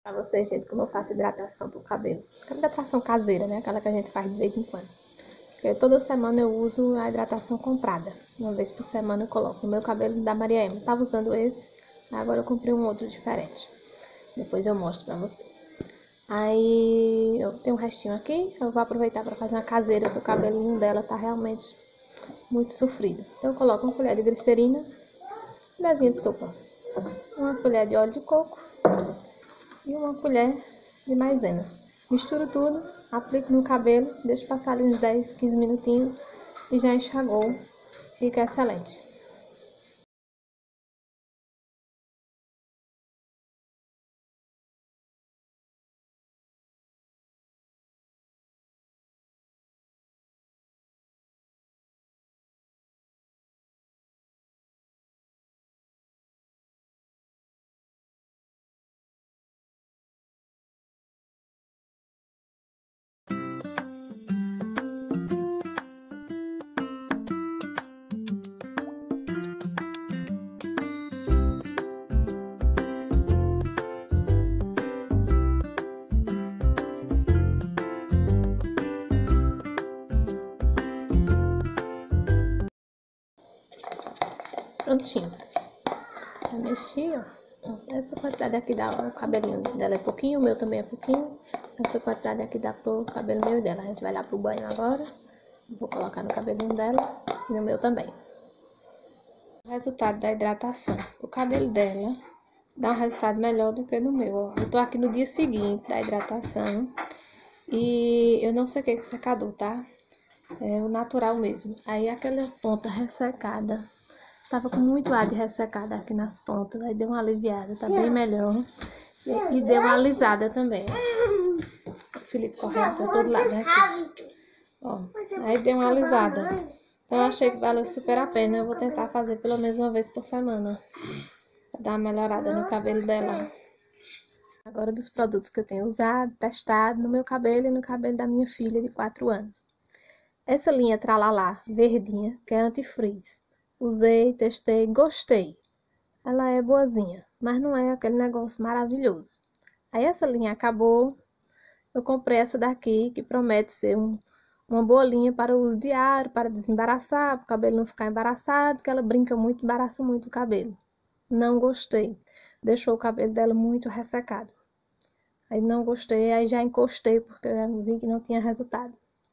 Pra vocês, gente, como eu faço hidratação pro cabelo. Hidratação caseira, né? Aquela que a gente faz de vez em quando. Porque toda semana eu uso a hidratação comprada. Uma vez por semana eu coloco no meu cabelo da Maria Ema. Tava usando esse, agora eu comprei um outro diferente. Depois eu mostro pra vocês. Aí eu tenho um restinho aqui, eu vou aproveitar para fazer uma caseira, porque o cabelinho dela tá realmente muito sofrido. Então eu coloco uma colher de glicerina, colherzinha de sopa, uma colher de óleo de coco e uma colher de maisena. Misturo tudo, aplico no cabelo, deixo passar ali uns 10, 15 minutinhos e já enxagou. Fica excelente. Prontinho. Eu mexi, ó. Essa quantidade aqui dá, o cabelinho dela é pouquinho, o meu também é pouquinho. Essa quantidade aqui dá pro cabelo meu e dela. A gente vai lá pro banho agora. Vou colocar no cabelinho dela e no meu também. O resultado da hidratação. O cabelo dela dá um resultado melhor do que no meu, ó. Eu tô aqui no dia seguinte da hidratação e eu não sequei com secador, tá? É o natural mesmo. Aí aquela ponta ressecada, tava com muito ar de ressecada aqui nas pontas, aí deu uma aliviada, tá bem melhor. E deu uma alisada também. O Felipe correndo pra todo lado aqui. Ó, aí deu uma alisada. Então eu achei que valeu super a pena. Eu vou tentar fazer pelo menos uma vez por semana, pra dar uma melhorada no cabelo dela. Agora dos produtos que eu tenho usado, testado no meu cabelo e no cabelo da minha filha de 4 anos. Essa linha Tralalá, verdinha, que é anti-frizz. Usei, testei, gostei. Ela é boazinha, mas não é aquele negócio maravilhoso. Aí essa linha acabou, eu comprei essa daqui, que promete ser uma boa linha para uso diário, para desembaraçar, para o cabelo não ficar embaraçado, porque ela brinca muito, embaraça muito o cabelo. Não gostei, deixou o cabelo dela muito ressecado. Aí não gostei, aí já encostei, porque eu vi que não tinha resultado.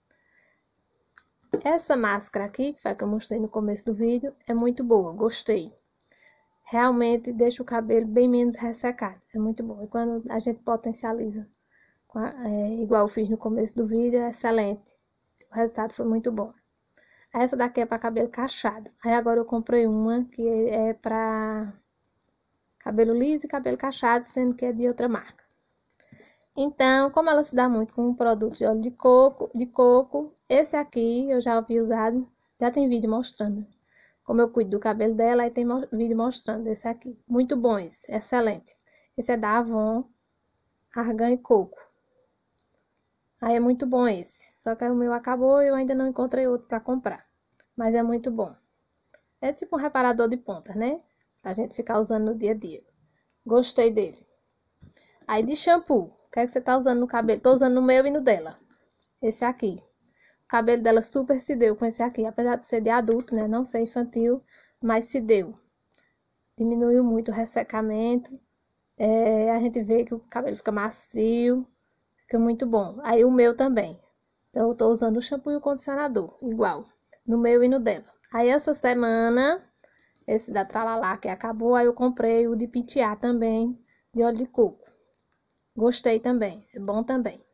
Essa máscara aqui, que foi a que eu mostrei no começo do vídeo, é muito boa, gostei. Realmente deixa o cabelo bem menos ressecado, é muito bom. E quando a gente potencializa, igual eu fiz no começo do vídeo, é excelente. O resultado foi muito bom. Essa daqui é para cabelo cacheado. Aí agora eu comprei uma que é para cabelo liso e cabelo cacheado, sendo que é de outra marca. Então, como ela se dá muito com um produto de óleo de coco, esse aqui eu já ouvi usado, já tem vídeo mostrando como eu cuido do cabelo dela, aí tem vídeo mostrando esse aqui. Muito bom esse, excelente. Esse é da Avon, Argan e Coco. Aí é muito bom esse, só que o meu acabou e eu ainda não encontrei outro para comprar. Mas é muito bom. É tipo um reparador de pontas, né? Pra gente ficar usando no dia a dia. Gostei dele. Aí de shampoo, o que é que você tá usando no cabelo? Tô usando no meu e no dela. Esse aqui. O cabelo dela super se deu com esse aqui. Apesar de ser de adulto, né? Não ser infantil, mas se deu. Diminuiu muito o ressecamento. A gente vê que o cabelo fica macio. Fica muito bom. Aí o meu também. Então eu tô usando o shampoo e o condicionador. Igual. No meu e no dela. Aí essa semana, esse da Tralalá que acabou. Aí eu comprei o de pentear também. De óleo de coco. Gostei também, é bom também.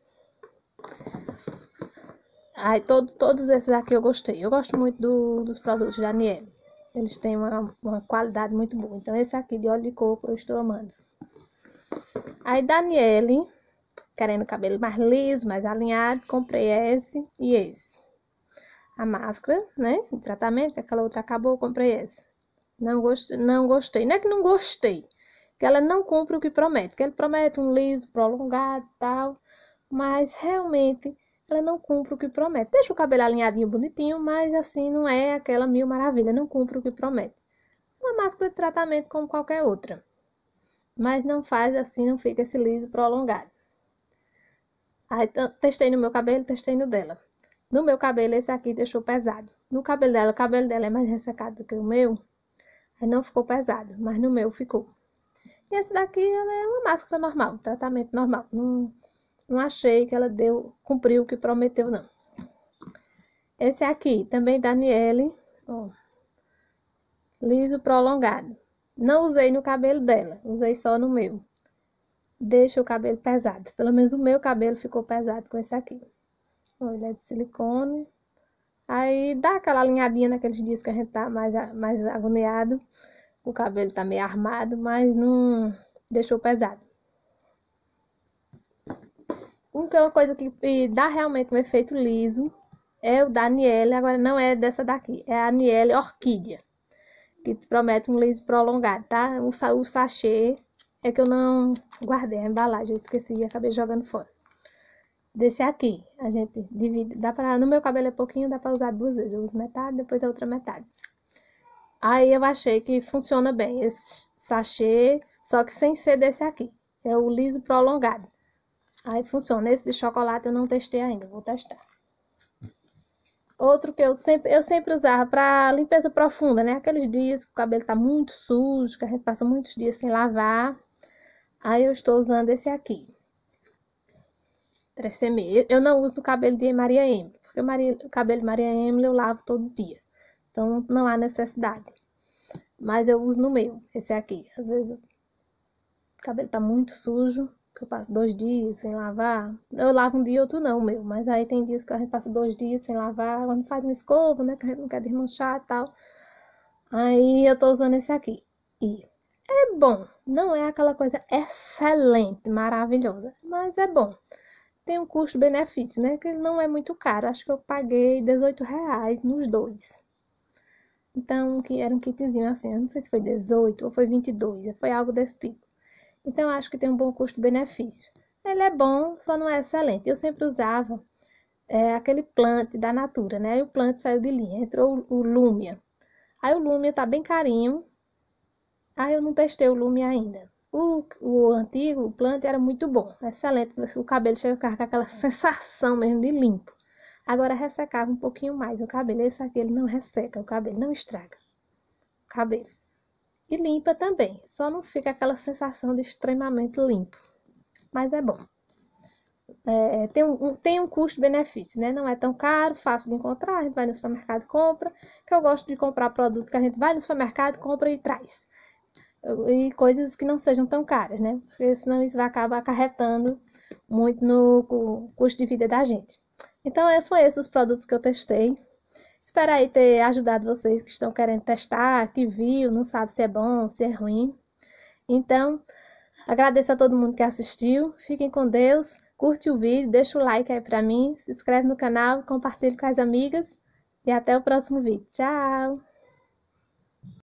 Aí todos esses aqui eu gostei. Eu gosto muito dos produtos da Aniele. Eles têm uma qualidade muito boa. Então esse aqui de óleo de coco eu estou amando. Aí da Aniele, querendo cabelo mais liso, mais alinhado, comprei esse e esse. A máscara, né, de tratamento, aquela outra acabou, eu comprei essa. Não gostei. Não é que não gostei. Que ela não cumpre o que promete. Que ele promete um liso prolongado e tal. Mas realmente ela não cumpre o que promete. Deixa o cabelo alinhadinho, bonitinho, mas assim não é aquela mil maravilha. Não cumpre o que promete. Uma máscara de tratamento como qualquer outra. mas não faz assim, não fica esse liso prolongado. Aí testei no meu cabelo, testei no dela. No meu cabelo, esse aqui deixou pesado. No cabelo dela, o cabelo dela é mais ressecado do que o meu, aí não ficou pesado, mas no meu ficou. E esse daqui é uma máscara normal, tratamento normal. Não achei que ela cumpriu o que prometeu, não. Esse aqui, também da Niele, ó, liso prolongado. Não usei no cabelo dela, usei só no meu. Deixa o cabelo pesado. Pelo menos o meu cabelo ficou pesado com esse aqui. Ó, ele é de silicone. Aí dá aquela alinhadinha naqueles dias que a gente tá mais agoniado. O cabelo tá meio armado, mas não deixou pesado. Uma coisa que dá realmente um efeito liso é o da Niele. Agora não é dessa daqui, é a Niele Orquídea, que promete um liso prolongado, tá? O sachê é que eu não guardei a embalagem, eu esqueci e acabei jogando fora. Desse aqui, a gente divide, no meu cabelo é pouquinho, dá pra usar 2 vezes. Eu uso metade, depois a outra metade. Aí eu achei que funciona bem esse sachê, só que sem ser desse aqui. É o liso prolongado. Aí funciona. Esse de chocolate eu não testei ainda, vou testar. Outro que eu sempre usava para limpeza profunda, né? Aqueles dias que o cabelo tá muito sujo, que a gente passa muitos dias sem lavar. Aí eu estou usando esse aqui. Tresemme. Eu não uso no cabelo de Maria Emily, porque o cabelo de Maria Emily eu lavo todo dia. Então não há necessidade. Mas eu uso no meu, esse aqui. Às vezes o cabelo tá muito sujo, que eu passo 2 dias sem lavar. Eu lavo um dia, outro não, o meu. Mas aí tem dias que a gente passa 2 dias sem lavar, quando faz uma escova, né? Que a gente não quer desmanchar e tal. Aí eu tô usando esse aqui. E é bom. Não é aquela coisa excelente, maravilhosa. Mas é bom. Tem um custo-benefício, né? Que ele não é muito caro. Acho que eu paguei R$18 nos dois. Então, que era um kitzinho assim. Eu não sei se foi 18 ou foi 22. Foi algo desse tipo. Então, acho que tem um bom custo-benefício. Ele é bom, só não é excelente. Eu sempre usava aquele Plant da Natura, né? Aí o Plant saiu de linha. Entrou o Lumia. Aí o Lumia tá bem carinho. Aí eu não testei o Lumia ainda. O antigo, o Plant, era muito bom. Excelente. O cabelo chega a ficar com aquela sensação mesmo de limpo. Agora ressecava um pouquinho mais o cabelo. Esse aqui ele não resseca o cabelo, não estraga o cabelo. E limpa também, só não fica aquela sensação de extremamente limpo. Mas é bom. Tem um custo-benefício, né? Não é tão caro, fácil de encontrar. A gente vai no supermercado e compra. Que eu gosto de comprar produtos que a gente vai no supermercado, compra e traz. E coisas que não sejam tão caras, né? Porque senão isso vai acabar acarretando muito no custo de vida da gente. Então, foram esses os produtos que eu testei. Espero aí ter ajudado vocês que estão querendo testar, que viu, não sabe se é bom, se é ruim. Então, agradeço a todo mundo que assistiu. Fiquem com Deus. Curte o vídeo, deixa o like aí pra mim. Se inscreve no canal, compartilhe com as amigas. E até o próximo vídeo. Tchau!